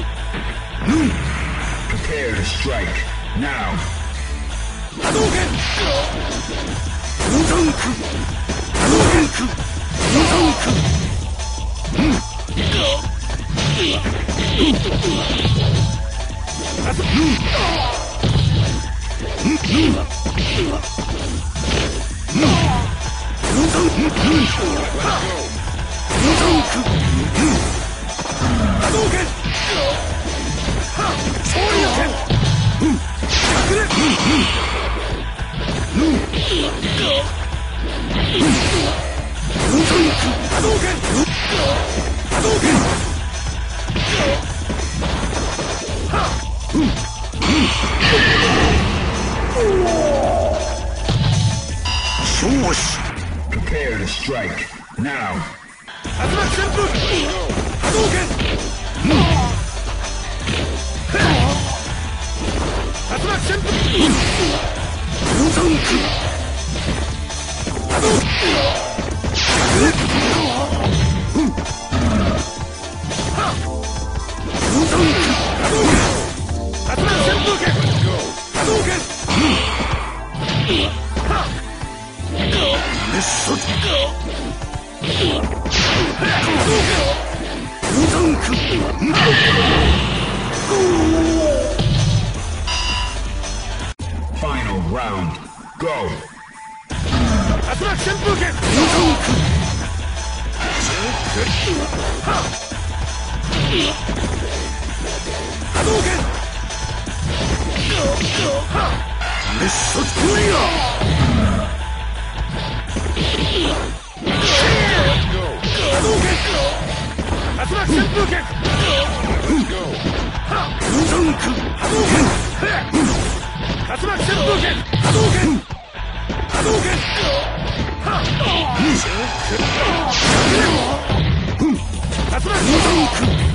Prepare to strike now. 波動拳無残空波動拳空無残空 Prepare to strike now. 竜巻旋風波動拳竜巻旋風無残空波動無残空波動拳竜巻旋風拳波動拳滅殺無残空 Final round. Go. 竜巻旋風拳無残空波動拳滅殺トリガー波動拳竜巻旋風拳無残空波動拳竜巻旋風拳波動拳波動拳竜巻無残空